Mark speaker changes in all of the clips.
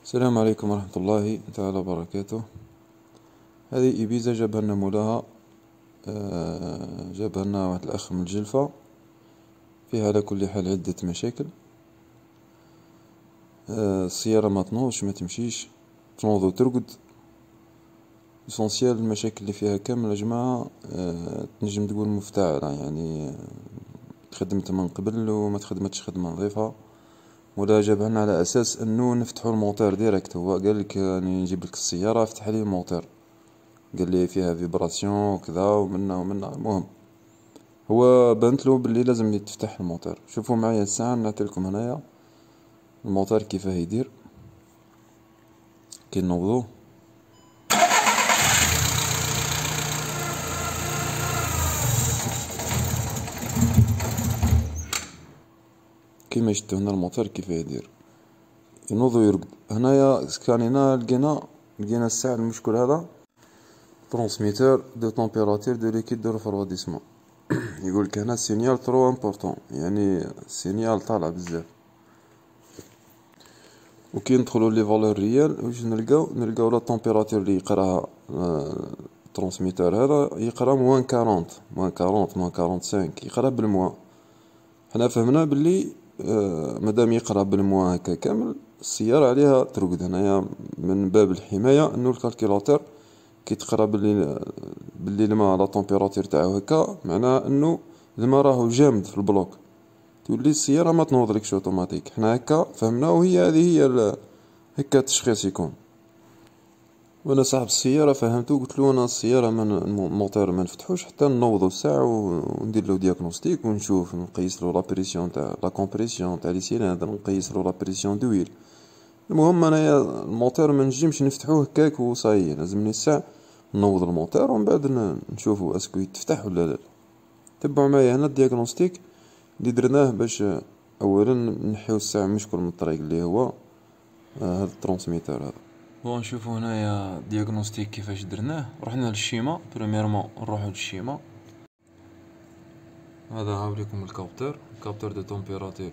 Speaker 1: السلام عليكم ورحمة الله تعالى وبركاته. هذه إبيزا جابها لنا مولاها، جابها لنا واحد الأخ من الجلفة. فيها على كل حال عدة مشاكل. السيارة ما تنوضش ما تمشيش، تنوض وترقد. اسونسيال المشاكل اللي فيها كامل يا جماعة. تنجم تقول مفتعلة، يعني خدمت من قبل وما تخدمتش خدمة نظيفة. ولا جابها لنا على أساس أنه نفتحو الموتور ديريكت. هو قالك راني نجيب لك السيارة افتح لي الموتور، قال لي فيها فيبراسيون وكذا ومنا. المهم هو بانتلو باللي لازم تفتح الموتور. شوفوا معايا الساعة نعطيلكم هنايا الموتور كيفاه يدير كي نوضوه. كيما شفتوا هنا الموتور كيفاه يدير، ينوض ويرقد. هنايا سكانينا لقينا الساعة المشكل هذا ترانسميتور دو تمبيراتير دو ليكيد دو ريفرواديسمون. يقولك هنا سينيال ترو امبورطون، يعني سينيال طالع بزاف. وكي ندخلو لي فالور ريال واش نلقاو لا تمبيراتور اللي يقراها الترانسميتور هذا يقرا موان 40 موان 45 يقرا بالموا. حنا فهمنا باللي مادام يقرا بالموا هكا كامل السيارة عليها ترقد. هنايا من باب الحماية انو الكالكيلاتور كي تقرا باللي الماء لا تمبيراتور تاعو هكا معناه انه الماء راهو جامد في البلوك، تولي السيارة ما تنوضلكش اوتوماتيك. حنا هكا فهمنا، وهي هذه هي هكا التشخيص يكون. وانا صاحب السيارة فهمتو، قلتلو انا السيارة من الموتور ما نفتحوش حتى نوضو الساعة وندير له دياغنوستيك ونشوف، نقيس له لا بريسيون تاع لا كومبريسيون تاع لي سيلندر، نقيس له لا بريسيون دويل. المهم انايا الموتور ما نجمش نفتحوه هكاك وصاي، لازمني الساعة نوض الموتور ومن بعد نشوفو اسكو يتفتح ولا لا. تبعوا معايا هنا الدياغنوستيك اللي درناه باش اولا نحيو الساعة مشكل من الطريق اللي هو هذا الترانسميتر هذا. بون نشوفو هنايا دياغنوستيك كيفاش درناه. رحنا للشيما بريميرمون، نروحو للشيما. هذا هاوليكم الكابتور دو تمبيراتور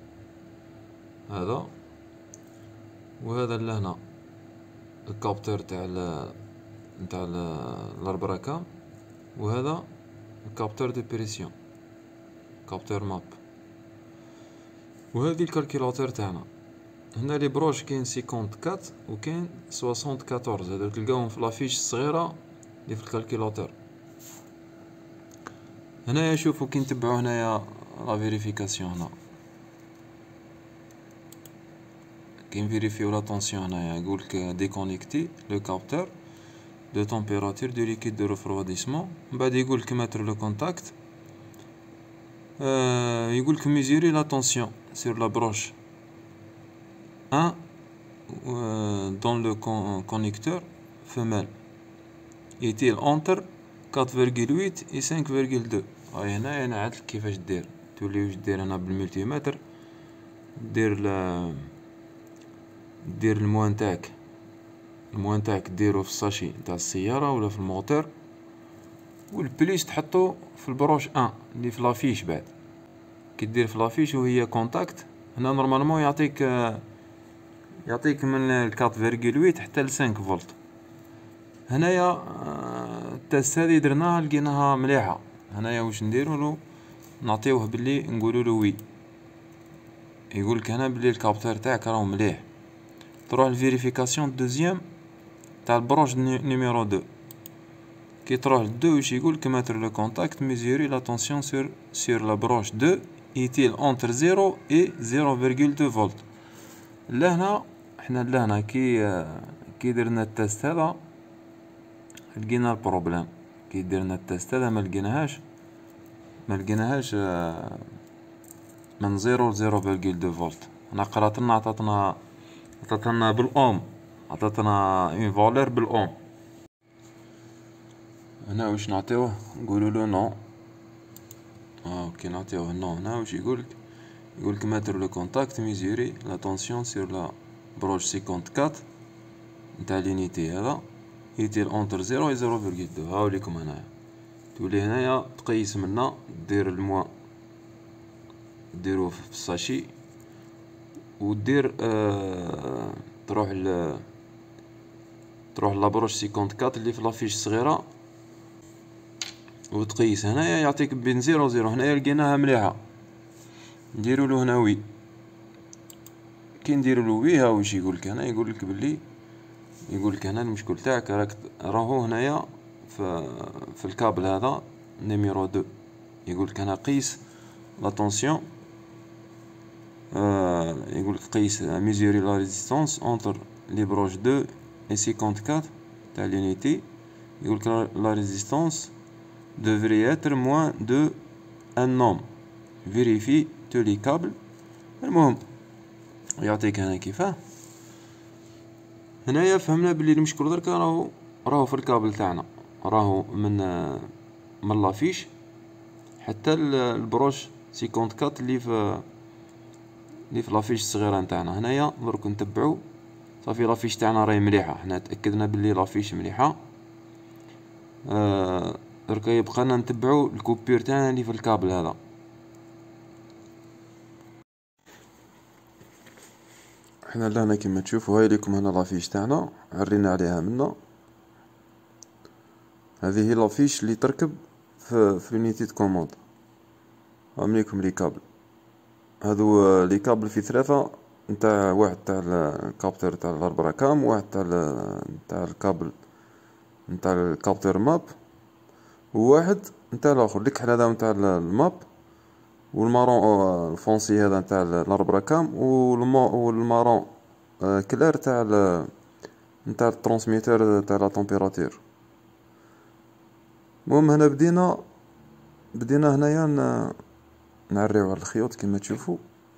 Speaker 1: هذا، وهذا لهنا الكابتور تاع الاربراكام، وهذا الكابتور دو بريسيون كابتور ماب، وهذه الكالكيلاتور تاعنا. هنا لي بروش كاين 54 وكاين 74، هذا تلقاوهم في لافيش الصغيره اللي في الكالكيلاتور. هنايا شوفوا كي نتبعوا هنايا لا فيريفيكاسيون، هنا كي نفيريفيو لا طونسيون هنايا يقولك ديكونيكتي لو كابتور دو تمبيراتور دو ليكيد دو ريفرواديسمون. من بعد يقولك ماتر لو كونتاكت، يقولك ميزوري لا طونسيون سور لا بروش 1 dans le connecteur femelle est-il entre 4,8 et 5,2. هاي هنا انا عدلك كيفاش دير، تولي واش دير هنا بالملتيمتر، دير الموان تاعك ديرو في الساشي نتاع السيارة ولا في الموتور، والبليس تحطو في البروش 1 اللي في لافيش. بعد كي دير في لافيش وهي كونتاكت هنا نورمالمون يعطيك من 4,8 حتى ل 5 فولت. هنايا التست هذه درناها لقيناها مليحة. هنايا واش نديرولو، نعطيوه باللي نقولولو وي، يقولك هنا باللي الكابتور تاعك راهو مليح. تروح لفيريفيكاسيون دوزيام تاع البروش نيميرو 2. كي تروح ل2 واش يقولك ماتر لو كونتاكت ميزوري لا طونسيون سور لا بروش 2 ايتيل اونتر 0 اي 0,2 فولت. لهنا كي درنا التست هذا لقينا البروبليم. كي درنا التست هذا ما لقيناهاش من 0 ل 0,2 فولت. هنا قراتلنا عطاتنا بالاوم، عطاتنا اون فالور بالاوم. هنا واش نعطيوه، نقولولو نو. كي نعطيوه نو هنا واش يقولك ماتر لو كونتاكت ميزوري لا طونسيون سور لا بروش 54 نتاع لينيتي هذا يتيل اونتر 0 و 0,2. هاوليكم هنايا تولي هنايا تقيس منا، دير الموا ديروه في الساشي ودير تروح لابروش 54 اللي في لافيش الصغيرة وتقيس. هنايا يعطيك بين 0 و 0. هنايا لقيناها مليحة، نديرولو هنا وي. كي نديرولو وي ها واش يقولك هنا، يقولك بلي، يقولك هنا المشكل تاعك راهو هنايا في الكابل هذا نيميرو 2. يقولك هنا قيس لا طونسيون، يقولك قيس ميزوري لا ريزيستانس اونتر لي بروش 2 et 54 تاع l'unité. يقولك la résistance devrait être moins de 1 ohm. Vérifie tous les câbles. المهم يعطيك هنا كيفاه. هنايا فهمنا بلي المشكل دركا راهو في الكابل تاعنا، راهو من لافيش حتى البروش 54 اللي في لافيش الصغيرة نتاعنا. هنايا درك نتبعو صافي لافيش تاعنا راهي مليحة، حنا تأكدنا بلي لافيش مليحة. دركا يبقانا نتبعو الكوبير تاعنا اللي في الكابل هذا. حنا لهنا كيما تشوفو هاي ليكم هنا لافيش تاعنا عرينا عليها منا. هذه هي لافيش اللي تركب في لونيتي دو كوموند. هاهم ليكم لي كابل، هادو لي كابل في ثلاثة، نتاع واحد تاع الكابتور تاع الاربراكام، واحد تاع الكابل نتاع الكابتور ماب، وواحد نتاع الاخر الكحل هذا نتاع الماب، والمارون الفونسي هذا نتاع الاربراكام، والمارون كلير نتاع الترانسميتور تاع لا تمبيراتور. المهم هنا بدينا هنايا نعريو على الخيوط كما تشوفوا.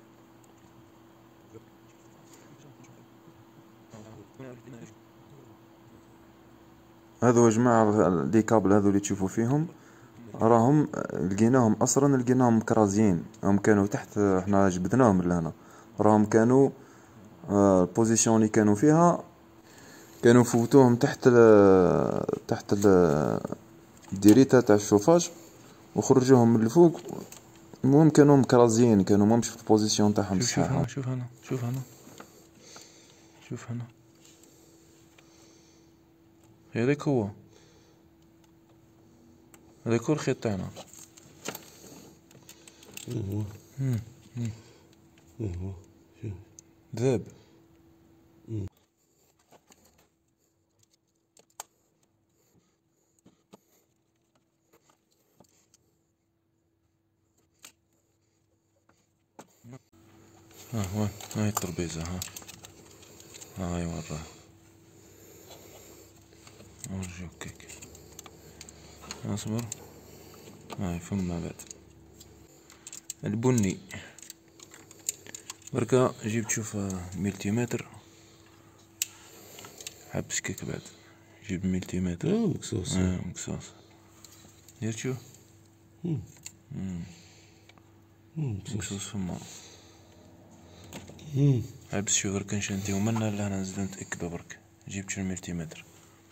Speaker 1: هذو يا جماعة لي كابل هذو اللي تشوفوا فيهم راهم لقيناهم اصلا لقيناهم مكرازيين، هم كانوا تحت، احنا جبدناهم لهنا. راهم كانوا البوزيسيون اللي كانوا فيها كانوا فوتوهم تحت الديريتا تاع الشوفاج وخرجوهم من الفوق. المهم كانوا مكرازيين، كانوا مامش في البوزيسيون تاعهم الصحيحة.
Speaker 2: شوف هنا هذاك هو الخيط تاعنا. ذاب. وين هاي الترابيزة، هاي وراه ورجوك كيك. اصبر، هاي فما بعد البني. بركا جيب تشوف ملتيمتر، حبس كيك بعد جيب ملتيمتر
Speaker 3: مقصوص.
Speaker 2: مقصوص. دير تشوف مقصوص فما. حبس شوف برك نشنتيو منا لهنا نزيدو نتأكدو. برك جيب شو الملتيمتر.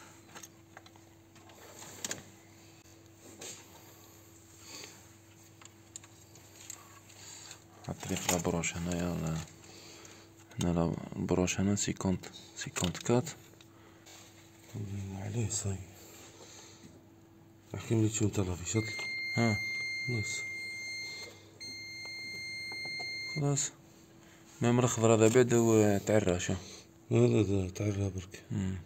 Speaker 2: حطلي في لابروش هنايا، هنا البروش هنا 54.
Speaker 3: عليه صاي احكي لي شو انت في شطل.
Speaker 2: خلاص ميم الخضر هذا بعد وتعرى. شو
Speaker 3: لا تعرى برك.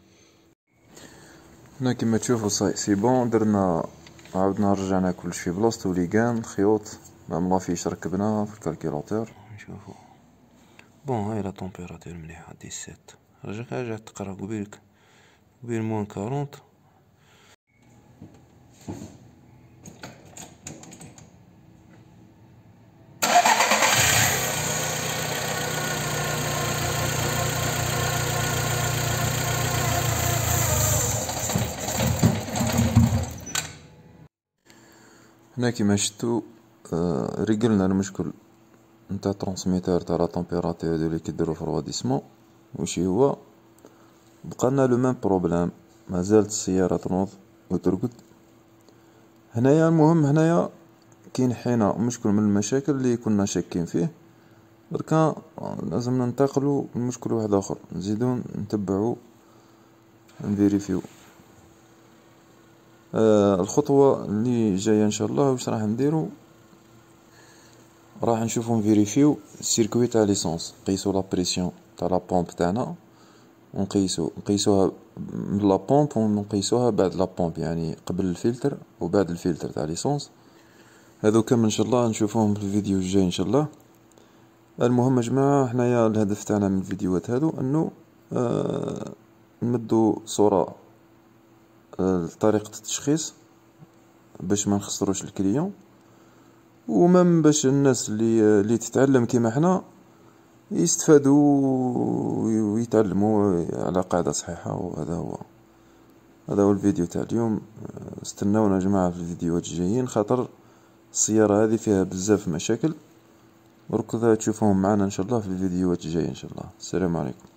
Speaker 1: هنا كما تشوفوا سي بون، درنا عاودنا رجعنا كلشي في بلاصتو، ليغان الخيوط مام لافيش ركبناها في الكالكيلاتور.
Speaker 2: نشوفو بون هاي لا طومبيراتور مليحة 17. رجع تقرا قبيل موان 40.
Speaker 1: هنا كيما شفتو ريقلنا المشكل نتاع الترانسميتور تاع لا طمبيراتور اللي كيديرو فروديسمون. وشي هو بقالنا لو ميم بروبليم، مازالت السيارة تنوض وترقد. هنايا المهم هنايا كاين حينا مشكل من المشاكل اللي كنا شاكين فيه، دركا لازمنا ننتقلوا لمشكل واحد اخر، نزيدو نتبعوا نفيريفيو. الخطوة اللي جاية ان شاء الله واش راح نديرو، راح نشوفو نفيريفيو السيركوي تاع ليسونس، نقيسو لا بريسيون تاع لا بومب تاعنا، نقيسوها من لا بومب ونقيسوها بعد لا بومب، يعني قبل الفلتر وبعد الفلتر تاع ليسونس. هذو كامل ان شاء الله نشوفوهم في الفيديو الجاي ان شاء الله. المهم جماعة، حنايا الهدف تاعنا من الفيديوهات هذو انه نمدو صورة لطريقة التشخيص باش ما نخسروش الكليون، ومام باش الناس اللي تتعلم كيما حنا يستفادوا ويتعلموا على قاعدة صحيحة. هذا هو الفيديو تاع اليوم. استناونا يا جماعة في الفيديوهات الجايين، خاطر السيارة هذه فيها بزاف مشاكل، برك تشوفوهم معنا ان شاء الله في الفيديوهات الجاية ان شاء الله. السلام عليكم.